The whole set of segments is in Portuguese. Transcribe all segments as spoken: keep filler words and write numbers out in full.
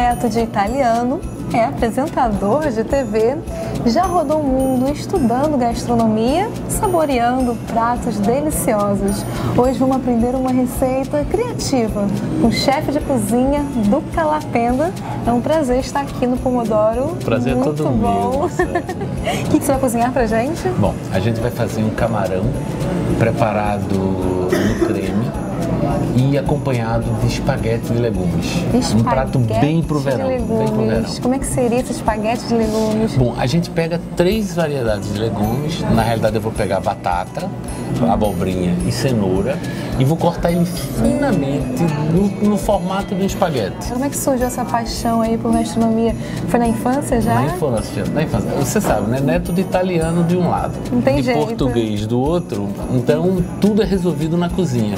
neto de italiano, é apresentador de T V, já rodou o mundo estudando gastronomia, saboreando pratos deliciosos. Hoje vamos aprender uma receita criativa com o chefe de cozinha do Calapenda. É um prazer estar aqui no Pomodoro. Prazer é todo meu. O que, que você vai cozinhar pra gente? Bom, a gente vai fazer um camarão preparado no creme e acompanhado de espaguete de legumes. Espaguete um prato bem pro verão, bem pro verão. Como é que seria esse espaguete de legumes? Bom, a gente pega três variedades de legumes. Na realidade eu vou pegar batata, abobrinha e cenoura e vou cortar ele finamente no, no formato de um espaguete. Como é que surgiu essa paixão aí por gastronomia? Foi na infância já? Na infância, na infância. Você sabe, né? Neto de italiano de um lado, Não tem de jeito. português do outro, então tudo é resolvido na cozinha.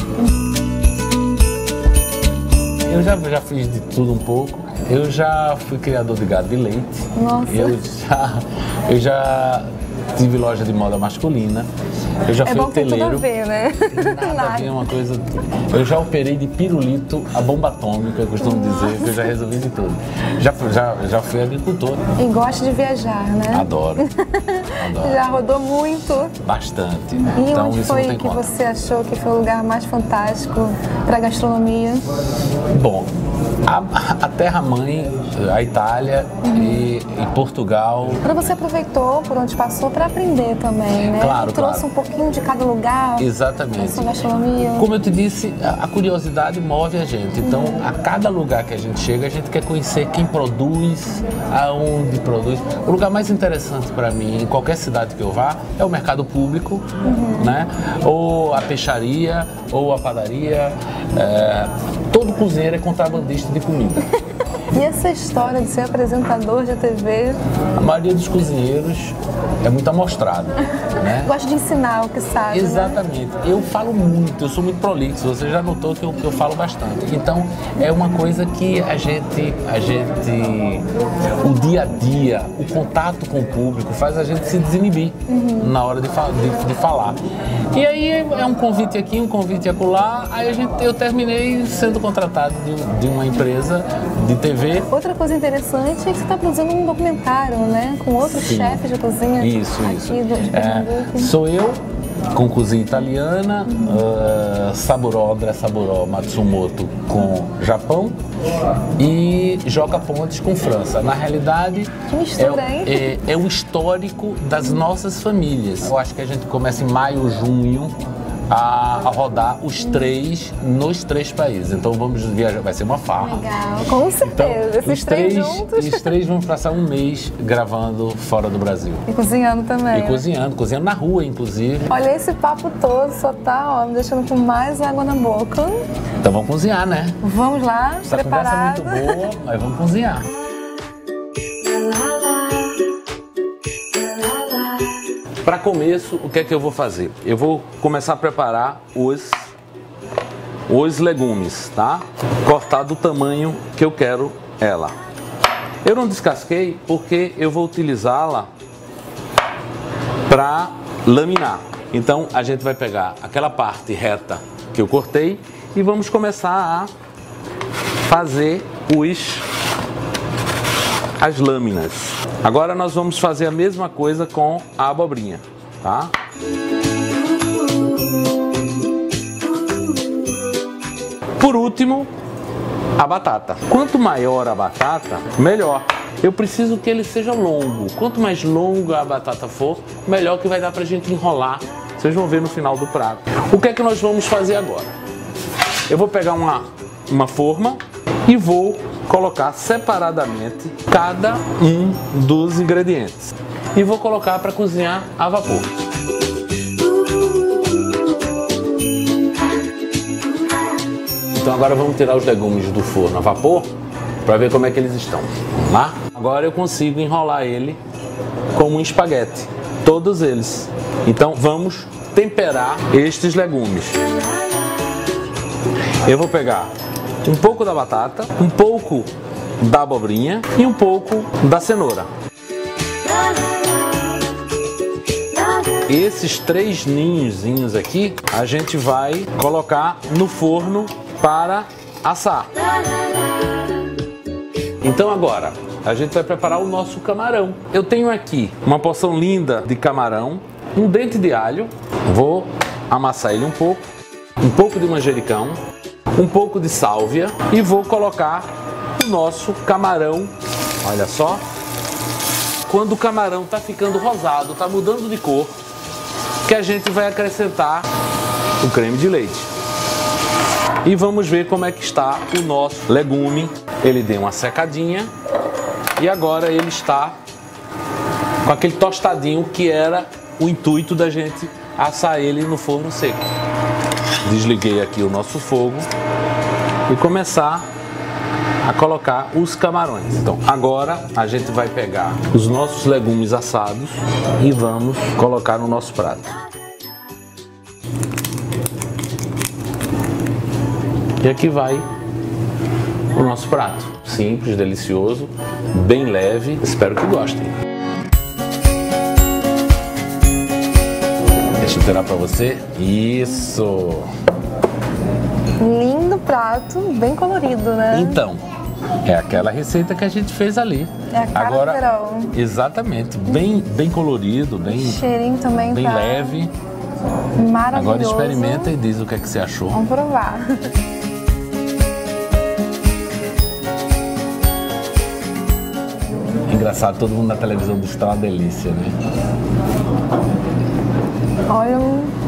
Eu já, já fiz de tudo um pouco. Eu já fui criador de gado de leite. Nossa. Eu já, eu já tive loja de moda masculina. Eu já é fui bom que tem hoteleiro. tudo a ver, né? Nada, Nada. a ver uma coisa. Eu já operei de pirulito a bomba atômica, eu costumo Nossa. dizer que eu já resolvi de tudo. Já, já, já fui agricultor. E gosta de viajar, né? Adoro. Adoro. Já rodou muito? Bastante. E então, onde isso foi não tem que conta. você achou que foi o lugar mais fantástico para gastronomia? Bom, a, a terra-mãe, a Itália uhum. e, e Portugal. Quando você aproveitou por onde passou para aprender também, né? Claro, e trouxe claro. um pouquinho de cada lugar. Exatamente. A sua gastronomia. Como eu te disse, a, a curiosidade move a gente. Então, uhum. a cada lugar que a gente chega, a gente quer conhecer quem produz, aonde produz. O lugar mais interessante para mim, em qualquer cidade que eu vá, é o mercado público, uhum. né? Ou a peixaria, ou a padaria. É, todo cozinheiro é contrabandista de comida. E essa história de ser apresentador de T V? A maioria dos cozinheiros é muito amostrado, né? Gosta de ensinar o que sabe. Exatamente. Né? Eu falo muito, eu sou muito prolixo, você já notou que eu, que eu falo bastante. Então, é uma coisa que a gente, a gente, o dia a dia, o contato com o público faz a gente se desinibir uhum. na hora de, de, de falar. E aí é um convite aqui, um convite acolá, aí a gente, eu terminei sendo contratado de, de uma empresa de T V. Outra coisa interessante é que você está produzindo um documentário, né? Com outros chefes de cozinha. Isso, isso. Aqui do, de é, sou eu, com cozinha italiana, uhum. uh, Saburó, André Saburó Matsumoto com Japão e Joca Pontes com França. Na realidade, que mistura, é, hein? é, é o histórico das nossas famílias. Eu acho que a gente começa em maio, junho, A, a rodar os três nos três países. Então vamos viajar, vai ser uma farra. Legal, com certeza. Então, esses os três, três juntos. Os três vão passar um mês gravando fora do Brasil. E cozinhando também. E cozinhando, cozinhando na rua, inclusive. Olha, esse papo todo só tá, ó, me deixando com mais água na boca. Então vamos cozinhar, né? Vamos lá, Essa preparado. conversa é muito boa, mas vamos cozinhar. Para começo, o que é que eu vou fazer? Eu vou começar a preparar os, os legumes, tá? Cortar do tamanho que eu quero ela. Eu não descasquei porque eu vou utilizá-la para laminar. Então a gente vai pegar aquela parte reta que eu cortei e vamos começar a fazer os, as lâminas. Agora nós vamos fazer a mesma coisa com a abobrinha, tá? Por último, a batata. Quanto maior a batata, melhor. Eu preciso que ele seja longo. Quanto mais longa a batata for, melhor que vai dar pra gente enrolar. Vocês vão ver no final do prato. O que é que nós vamos fazer agora? Eu vou pegar uma, uma forma e vou colocar separadamente cada um dos ingredientes. E vou colocar para cozinhar a vapor. Então agora vamos tirar os legumes do forno a vapor para ver como é que eles estão. Vamos lá? Agora eu consigo enrolar ele como um espaguete, todos eles. Então vamos temperar estes legumes. Eu vou pegar um pouco da batata, um pouco da abobrinha e um pouco da cenoura. Esses três ninhozinhos aqui a gente vai colocar no forno para assar. Então agora, a gente vai preparar o nosso camarão. Eu tenho aqui uma porção linda de camarão, um dente de alho, vou amassar ele um pouco, um pouco de manjericão, um pouco de sálvia e vou colocar o nosso camarão, olha só. Quando o camarão está ficando rosado, está mudando de cor, que a gente vai acrescentar o creme de leite. E vamos ver como é que está o nosso legume. Ele deu uma secadinha e agora ele está com aquele tostadinho que era o intuito da gente assar ele no forno seco. Desliguei aqui o nosso fogo e começar a colocar os camarões. Então agora a gente vai pegar os nossos legumes assados e vamos colocar no nosso prato. E aqui vai o nosso prato. Simples, delicioso, bem leve. Espero que gostem. Deixa eu tirar para você. Isso! Lindo prato, bem colorido, né? Então, é aquela receita que a gente fez ali. É a cara Agora, do verão. Exatamente, bem, bem colorido, bem, cheirinho também bem tá leve. Maravilhoso. Agora experimenta e diz o que é que você achou. Vamos provar. Engraçado, todo mundo na televisão diz que tá uma delícia, né? Olha,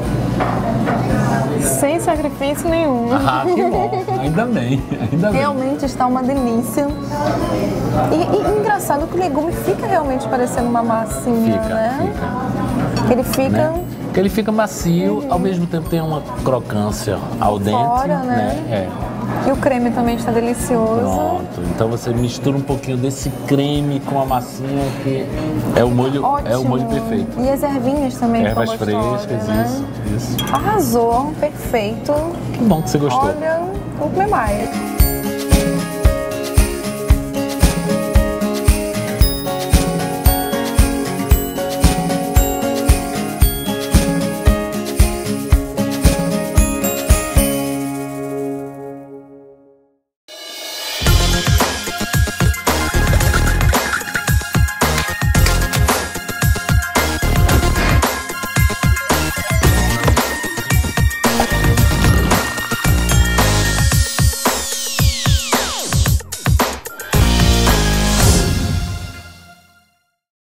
sem sacrifício nenhum. Ah, que bom. Ainda bem, ainda bem. Realmente está uma delícia. E, e engraçado que o legume fica realmente parecendo uma massinha, Fica, né? fica. Ele fica... Né? Porque ele fica macio, ao mesmo tempo tem uma crocância ao dente. Fora, né? É. E o creme também está delicioso. Pronto, então você mistura um pouquinho desse creme com a massinha que é o molho, Ótimo. é o molho perfeito. E as ervinhas também Ervas estão gostosas, frescas, né? isso, isso. Arrasou, perfeito. Que bom que você gostou. Olha, vou comer mais.